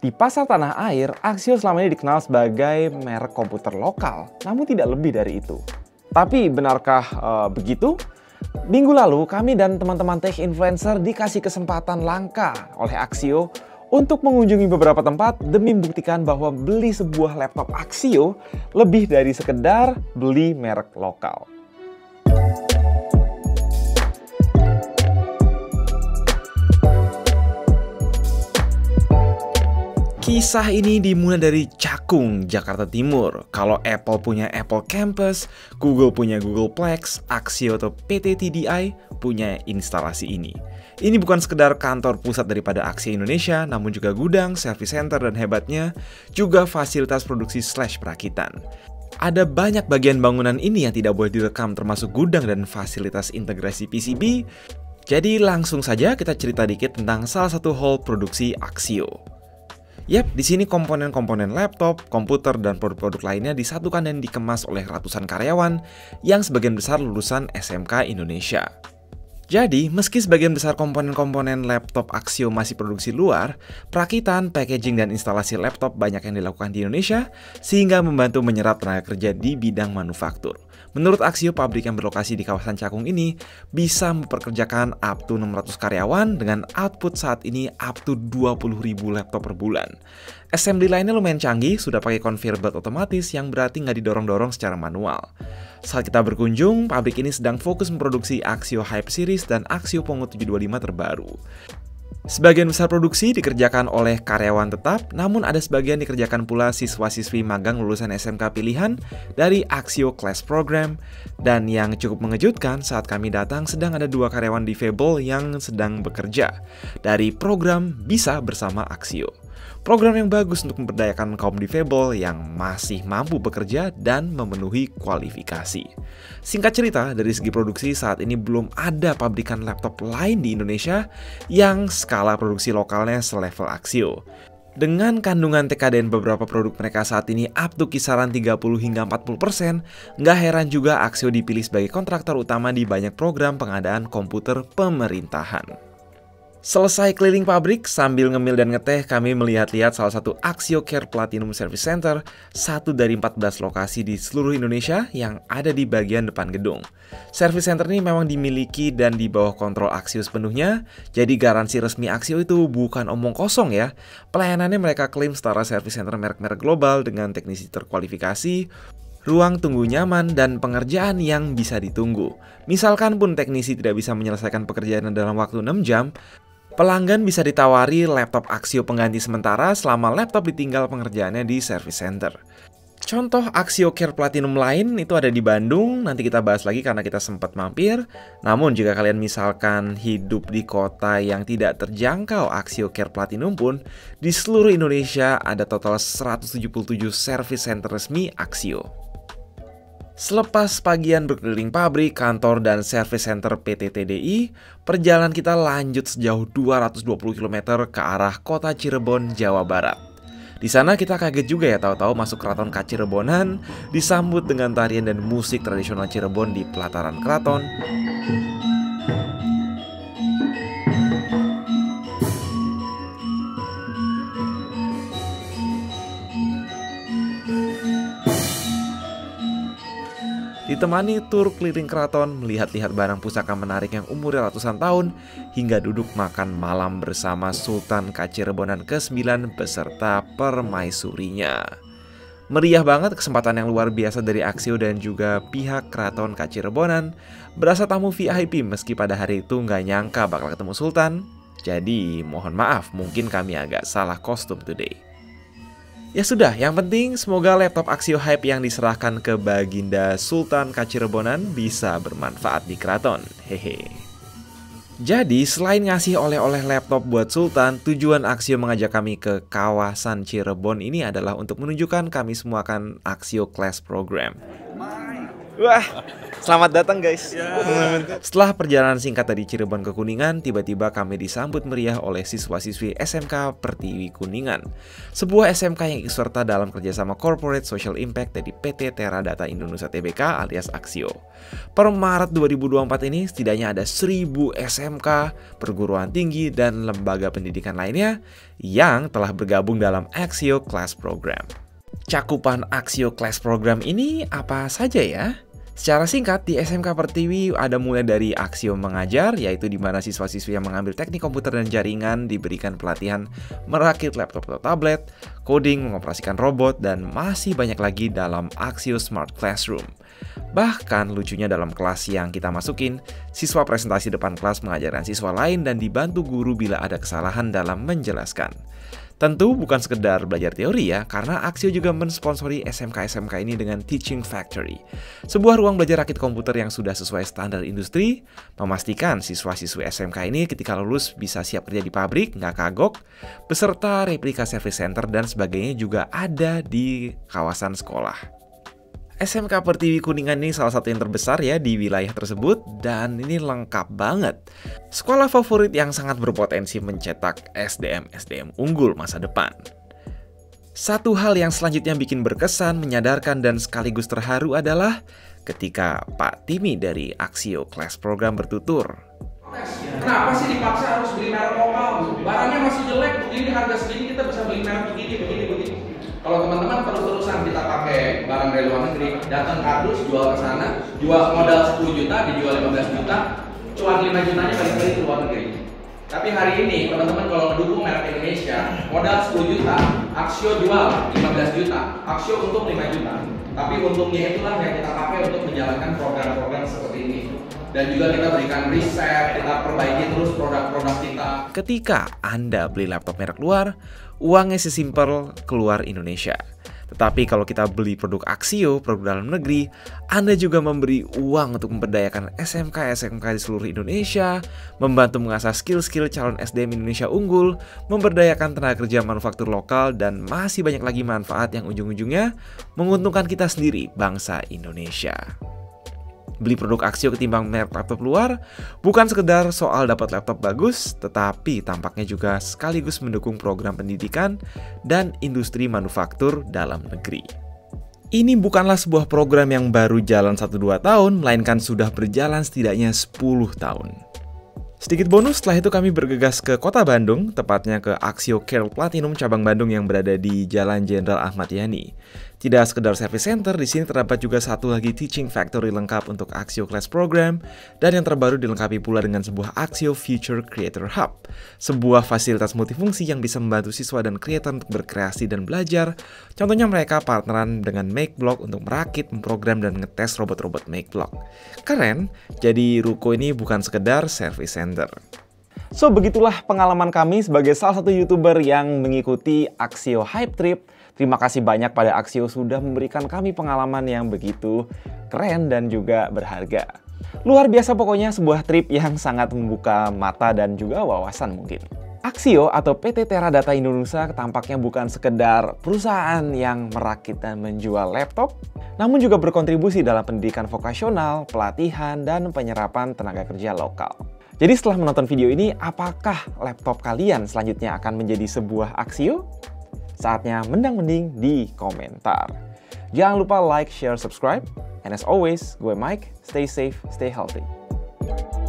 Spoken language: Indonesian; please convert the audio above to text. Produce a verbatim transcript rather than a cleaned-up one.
Di pasar tanah air, Axio selama ini dikenal sebagai merek komputer lokal, namun tidak lebih dari itu. Tapi benarkah uh, begitu? Minggu lalu, kami dan teman-teman tech influencer dikasih kesempatan langka oleh Axio untuk mengunjungi beberapa tempat demi membuktikan bahwa beli sebuah laptop Axio lebih dari sekedar beli merek lokal. Kisah ini dimulai dari Cakung, Jakarta Timur. Kalau Apple punya Apple Campus, Google punya Googleplex, Axio atau P T T D I punya instalasi ini. Ini bukan sekedar kantor pusat daripada Axio Indonesia, namun juga gudang, service center, dan hebatnya juga fasilitas produksi slash perakitan. Ada banyak bagian bangunan ini yang tidak boleh direkam, termasuk gudang dan fasilitas integrasi P C B. Jadi langsung saja kita cerita dikit tentang salah satu hall produksi Axio. Yap, di sini komponen-komponen laptop, komputer, dan produk-produk lainnya disatukan dan dikemas oleh ratusan karyawan yang sebagian besar lulusan S M K Indonesia. Jadi, meski sebagian besar komponen-komponen laptop Axio masih produksi luar, perakitan, packaging, dan instalasi laptop banyak yang dilakukan di Indonesia, sehingga membantu menyerap tenaga kerja di bidang manufaktur. Menurut Axio, pabrik yang berlokasi di kawasan Cakung ini bisa memperkerjakan up to enam ratus karyawan dengan output saat ini up to dua puluh ribu laptop per bulan. Assembly line-nya lumayan canggih, sudah pakai conveyor belt otomatis yang berarti nggak didorong-dorong secara manual. Saat kita berkunjung, pabrik ini sedang fokus memproduksi Axio Hype Series dan Axio Pongo tujuh dua lima terbaru. Sebagian besar produksi dikerjakan oleh karyawan tetap, namun ada sebagian dikerjakan pula siswa-siswi magang lulusan S M K pilihan dari Axio Class Program. Dan yang cukup mengejutkan, saat kami datang sedang ada dua karyawan difabel yang sedang bekerja dari program Bisa Bersama Axio. Program yang bagus untuk memberdayakan kaum difabel yang masih mampu bekerja dan memenuhi kualifikasi. Singkat cerita, dari segi produksi saat ini belum ada pabrikan laptop lain di Indonesia yang skala produksi lokalnya selevel Axio. Dengan kandungan T K D N beberapa produk mereka saat ini up to kisaran tiga puluh hingga empat puluh persen, nggak heran juga Axio dipilih sebagai kontraktor utama di banyak program pengadaan komputer pemerintahan. Selesai keliling pabrik, sambil ngemil dan ngeteh, kami melihat-lihat salah satu Axio Care Platinum Service Center, satu dari empat belas lokasi di seluruh Indonesia yang ada di bagian depan gedung. Service Center ini memang dimiliki dan di bawah kontrol Axio sepenuhnya, jadi garansi resmi Axio itu bukan omong kosong ya. Pelayanannya mereka klaim setara Service Center merek-merek global dengan teknisi terkualifikasi, ruang tunggu nyaman, dan pengerjaan yang bisa ditunggu. Misalkan pun teknisi tidak bisa menyelesaikan pekerjaan dalam waktu enam jam, pelanggan bisa ditawari laptop Axio pengganti sementara selama laptop ditinggal pengerjaannya di service center. Contoh Axio Care Platinum lain itu ada di Bandung, nanti kita bahas lagi karena kita sempat mampir. Namun jika kalian misalkan hidup di kota yang tidak terjangkau Axio Care Platinum pun, di seluruh Indonesia ada total seratus tujuh puluh tujuh service center resmi Axio. Selepas pagian berkeliling pabrik, kantor, dan service center P T T D I, perjalanan kita lanjut sejauh dua ratus dua puluh kilometer ke arah kota Cirebon, Jawa Barat. Di sana kita kaget juga ya tahu-tahu masuk keraton Kacirebonan, disambut dengan tarian dan musik tradisional Cirebon di pelataran keraton. Ditemani tur keliling keraton, melihat-lihat barang pusaka menarik yang umurnya ratusan tahun, hingga duduk makan malam bersama Sultan Kacirebonan kesembilan beserta permaisurinya. Meriah banget kesempatan yang luar biasa dari Axio dan juga pihak keraton Kacirebonan. Berasa tamu V I P meski pada hari itu nggak nyangka bakal ketemu Sultan. Jadi mohon maaf mungkin kami agak salah kostum today. Ya sudah, yang penting semoga laptop Axio Hype yang diserahkan ke Baginda Sultan Kacirebonan bisa bermanfaat di keraton. Hehe. Jadi, selain ngasih oleh-oleh laptop buat Sultan, tujuan Axio mengajak kami ke kawasan Cirebon ini adalah untuk menunjukkan kami semua akan Axio Class Program. Wah, selamat datang guys. Setelah perjalanan singkat dari Cirebon ke Kuningan, tiba-tiba kami disambut meriah oleh siswa-siswi S M K Pertiwi Kuningan. Sebuah S M K yang ikut serta dalam kerjasama Corporate Social Impact dari P T Teradata Indonesia Tbk alias Aksio. Per Maret dua ribu dua puluh empat ini setidaknya ada seribu S M K, perguruan tinggi, dan lembaga pendidikan lainnya yang telah bergabung dalam Aksio Class Program. Cakupan Aksio Class Program ini apa saja ya? Secara singkat, di S M K Pertiwi ada mulai dari Aksio Mengajar, yaitu di mana siswa-siswi yang mengambil teknik komputer dan jaringan diberikan pelatihan merakit laptop atau tablet, coding, mengoperasikan robot, dan masih banyak lagi dalam Aksio Smart Classroom. Bahkan lucunya dalam kelas yang kita masukin, siswa presentasi depan kelas mengajarkan siswa lain dan dibantu guru bila ada kesalahan dalam menjelaskan. Tentu bukan sekedar belajar teori ya, karena Aksio juga mensponsori S M K-S M K ini dengan Teaching Factory, sebuah ruang belajar rakit komputer yang sudah sesuai standar industri, memastikan siswa-siswi S M K ini ketika lulus bisa siap kerja di pabrik, nggak kagok, beserta replika service center dan sebagainya juga ada di kawasan sekolah. S M K Pertiwi Kuningan ini salah satu yang terbesar ya di wilayah tersebut dan ini lengkap banget. Sekolah favorit yang sangat berpotensi mencetak S D M-S D M unggul masa depan. Satu hal yang selanjutnya bikin berkesan, menyadarkan, dan sekaligus terharu adalah ketika Pak Timi dari Aksio Class Program bertutur. Kenapa sih dipaksa harus beli merek lokal? Barangnya masih jelek, begini harga segini kita bisa beli merek begini, begini, begini. Kalau teman-teman terus-terusan kita pakai barang dari luar negeri, datang kardus, jual ke sana, jual modal sepuluh juta, dijual lima belas juta, cuan lima jutanya balik lagi ke luar negeri. Tapi hari ini, teman-teman kalau mendukung merek Indonesia, modal sepuluh juta, Aksio jual lima belas juta, Aksio untung lima juta. Tapi untungnya itulah yang kita pakai untuk menjalankan program-program seperti ini. Dan juga kita berikan riset, kita perbaiki terus produk-produk kita. Ketika Anda beli laptop merek luar, uangnya sesimpel keluar Indonesia. Tetapi kalau kita beli produk Aksio, produk dalam negeri, Anda juga memberi uang untuk memberdayakan S M K-S M K di seluruh Indonesia, membantu mengasah skill-skill calon S D M Indonesia unggul, memberdayakan tenaga kerja manufaktur lokal, dan masih banyak lagi manfaat yang ujung-ujungnya menguntungkan kita sendiri, bangsa Indonesia. Beli produk Aksio ketimbang merek laptop luar bukan sekedar soal dapat laptop bagus, tetapi tampaknya juga sekaligus mendukung program pendidikan dan industri manufaktur dalam negeri. Ini bukanlah sebuah program yang baru jalan satu dua tahun, melainkan sudah berjalan setidaknya sepuluh tahun. Sedikit bonus, setelah itu kami bergegas ke kota Bandung, tepatnya ke Aksio Care Platinum cabang Bandung yang berada di Jalan Jenderal Ahmad Yani. Tidak sekedar service center, di sini terdapat juga satu lagi Teaching Factory lengkap untuk Aksio Class Program, dan yang terbaru dilengkapi pula dengan sebuah Aksio Future Creator Hub, sebuah fasilitas multifungsi yang bisa membantu siswa dan kreator untuk berkreasi dan belajar. Contohnya mereka partneran dengan MakeBlock untuk merakit, memprogram, dan ngetes robot-robot MakeBlock. Keren, jadi ruko ini bukan sekedar service center. So, begitulah pengalaman kami sebagai salah satu YouTuber yang mengikuti Aksio Hype Trip. Terima kasih banyak pada Aksio sudah memberikan kami pengalaman yang begitu keren dan juga berharga. Luar biasa pokoknya, sebuah trip yang sangat membuka mata dan juga wawasan mungkin. Aksio atau P T Teradata Indonesia tampaknya bukan sekedar perusahaan yang merakit dan menjual laptop, namun juga berkontribusi dalam pendidikan vokasional, pelatihan, dan penyerapan tenaga kerja lokal. Jadi setelah menonton video ini, apakah laptop kalian selanjutnya akan menjadi sebuah Aksio? Saatnya mendang-mending di komentar. Jangan lupa like, share, subscribe. And as always, gue Mike, stay safe, stay healthy.